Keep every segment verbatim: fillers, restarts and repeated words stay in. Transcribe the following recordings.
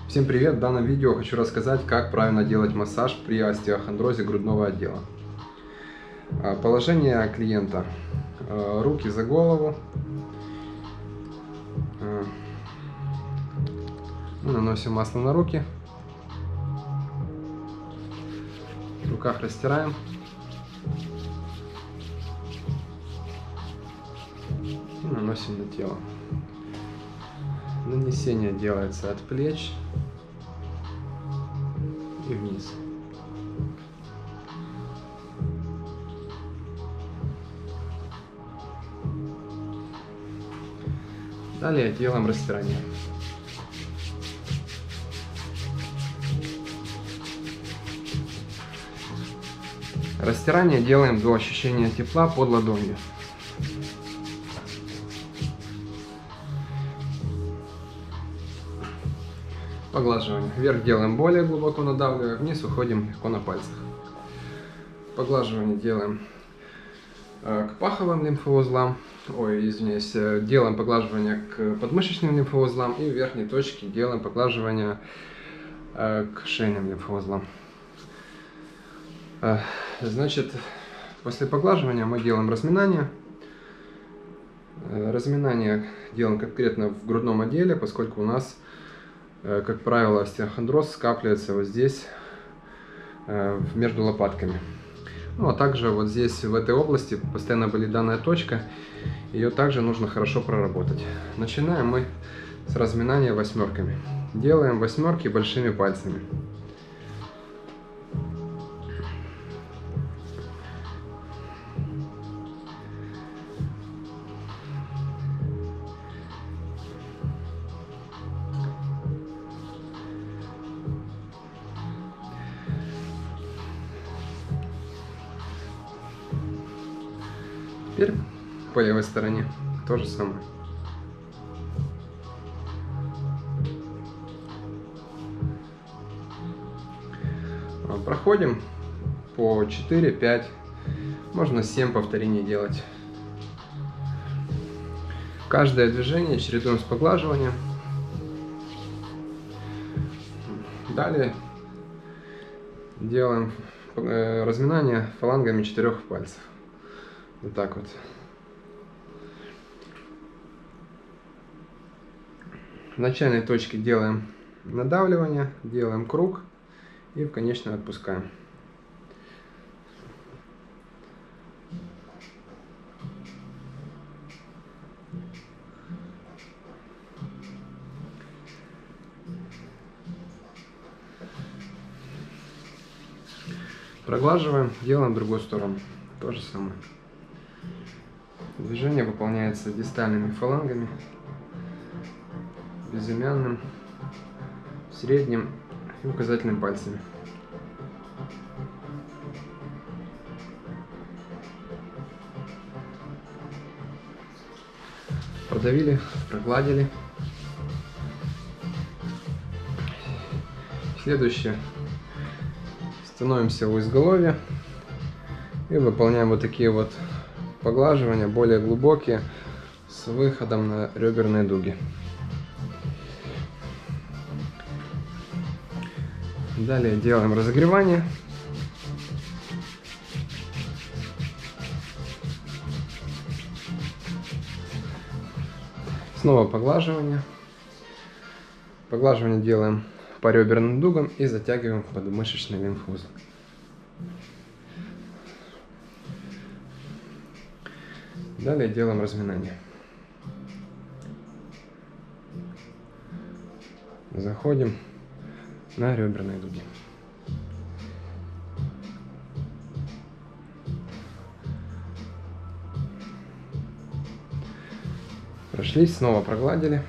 Всем привет! В данном видео хочу рассказать, как правильно делать массаж при остеохондрозе грудного отдела. Положение клиента. Руки за голову. Мы наносим масло на руки. В руках растираем. И наносим на тело. Нанесение делается от плеч и вниз. Далее делаем растирание. Растирание делаем до ощущения тепла под ладонью. Поглаживание. Вверх делаем более глубоко, надавливая, вниз уходим легко на пальцах. Поглаживание делаем э, к паховым лимфоузлам, ой, извиняюсь, делаем поглаживание к подмышечным лимфоузлам и в верхней точке делаем поглаживание э, к шейным лимфоузлам. Э, значит, после поглаживания мы делаем разминание. Э, разминание делаем конкретно в грудном отделе, поскольку у нас, как правило, остеохондроз скапливается вот здесь, между лопатками. Ну, а также вот здесь, в этой области, постоянно болит данная точка. Ее также нужно хорошо проработать. Начинаем мы с разминания восьмерками. Делаем восьмерки большими пальцами. Теперь по левой стороне то же самое. Проходим по четыре-пять, можно семь повторений делать. Каждое движение чередуем с поглаживанием. Далее делаем разминание фалангами четырех пальцев. Вот так вот. В начальной точке делаем надавливание, делаем круг и в конечной отпускаем. Проглаживаем, делаем в другую сторону. То же самое. Движение выполняется дистальными фалангами, безымянным, средним и указательным пальцами. Продавили, прогладили. Следующее. Становимся у изголовья и выполняем вот такие вот поглаживания, более глубокие, с выходом на реберные дуги. Далее делаем разогревание. Снова поглаживание. Поглаживание делаем по реберным дугам и затягиваем подмышечный лимфоузел. Далее делаем разминание. Заходим на реберные дуги. Прошлись, снова прогладили.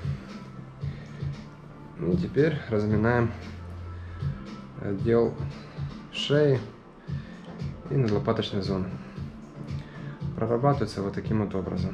И теперь разминаем отдел шеи и надлопаточной зоны. Прорабатывается вот таким вот образом.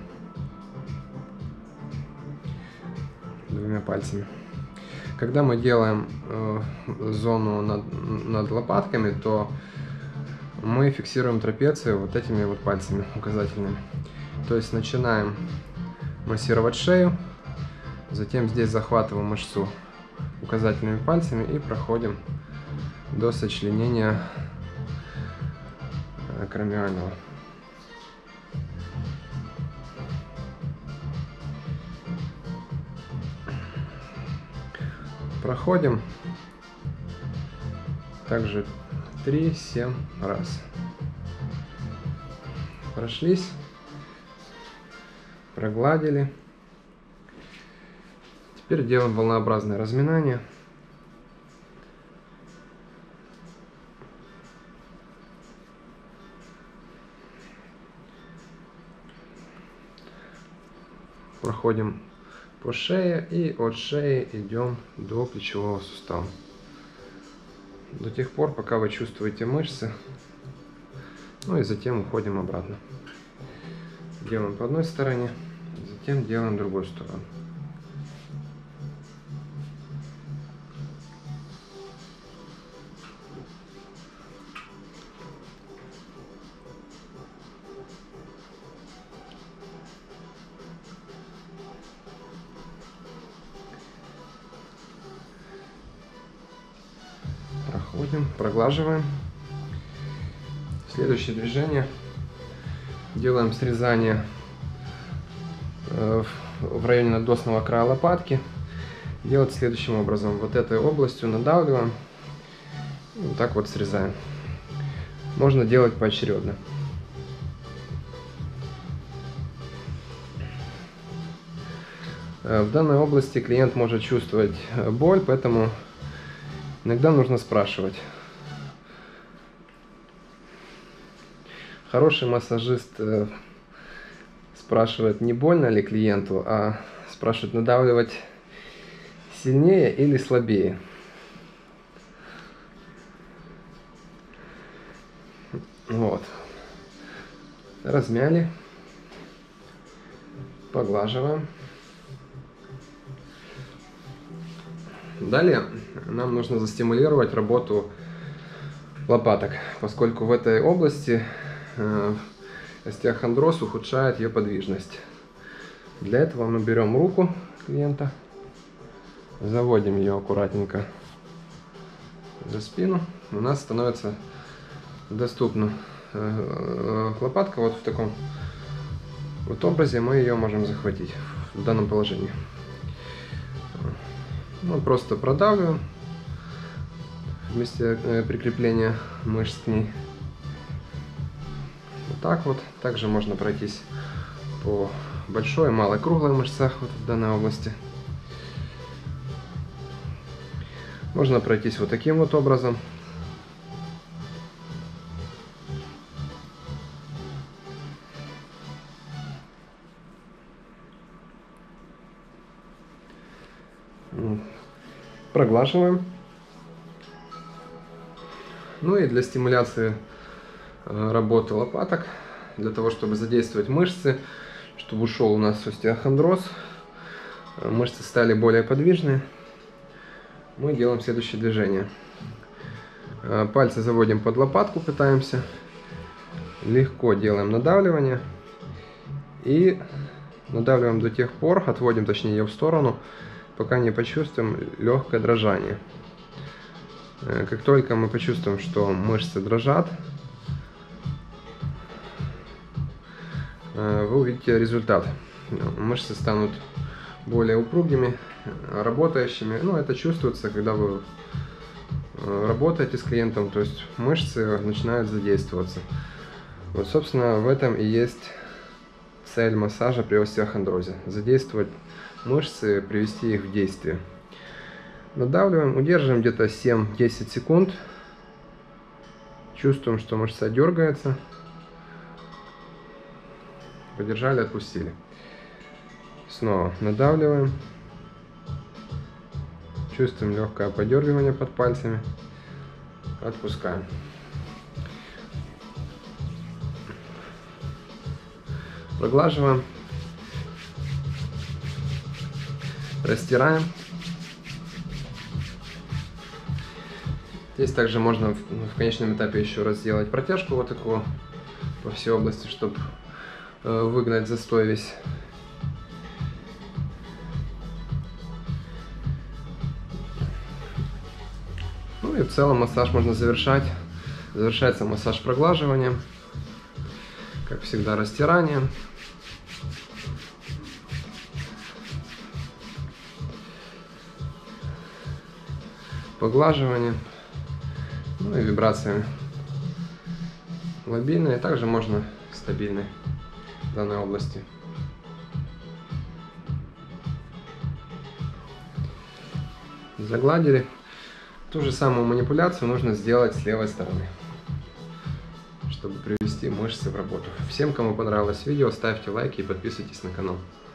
Двумя пальцами. Когда мы делаем э, зону над, над лопатками, то мы фиксируем трапецию вот этими вот пальцами указательными. То есть начинаем массировать шею, затем здесь захватываем мышцу указательными пальцами и проходим до сочленения акромиального. Проходим также три-семь раз. Прошлись, прогладили. Теперь делаем волнообразное разминание. Проходим по шее и от шеи идем до плечевого сустава. До тех пор, пока вы чувствуете мышцы. Ну и затем уходим обратно. Делаем по одной стороне, затем делаем другую сторону. Проходим, проглаживаем. Следующее движение. Делаем срезание в районе надосного края лопатки. Делать следующим образом. Вот этой областью надавливаем. И вот так вот срезаем. Можно делать поочередно. В данной области клиент может чувствовать боль, поэтому иногда нужно спрашивать. Хороший массажист спрашивает, не больно ли клиенту, а спрашивает, надавливать сильнее или слабее. Вот. Размяли. Поглаживаем. Далее нам нужно застимулировать работу лопаток, поскольку в этой области э, остеохондроз ухудшает ее подвижность. Для этого мы берем руку клиента, заводим ее аккуратненько за спину. У нас становится доступна э, лопатка вот в таком вот образе. Мы ее можем захватить в данном положении. Мы просто продавливаем вместе прикрепления мышц к ней. Вот так вот. Также можно пройтись по большой и малой круглой мышцах вот в данной области. Можно пройтись вот таким вот образом. Проглаживаем. Ну и для стимуляции работы лопаток, для того, чтобы задействовать мышцы, чтобы ушел у нас остеохондроз, мышцы стали более подвижные, мы делаем следующее движение. Пальцы заводим под лопатку, пытаемся. Легко делаем надавливание. И надавливаем до тех пор, отводим точнее ее в сторону, пока не почувствуем легкое дрожание. Как только мы почувствуем, что мышцы дрожат, вы увидите результат. Мышцы станут более упругими, работающими. Ну, это чувствуется, когда вы работаете с клиентом, то есть мышцы начинают задействоваться. Вот, собственно, в этом и есть цель массажа при остеохондрозе. Задействовать мышцы, привести их в действие. Надавливаем, удерживаем где-то семь-десять секунд. Чувствуем, что мышца дергается. Подержали, отпустили. Снова надавливаем. Чувствуем легкое подергивание под пальцами. Отпускаем. Проглаживаем. Растираем. Здесь также можно в, в конечном этапе еще раз сделать протяжку вот такую по всей области, чтобы э, выгнать застой весь. Ну и в целом массаж можно завершать. Завершается массаж проглаживанием. Как всегда, растиранием. Поглаживанием. Ну и вибрациями. Лобильные, также можно стабильные в данной области. Загладили. Ту же самую манипуляцию нужно сделать с левой стороны, чтобы привести мышцы в работу. Всем, кому понравилось видео, ставьте лайки и подписывайтесь на канал.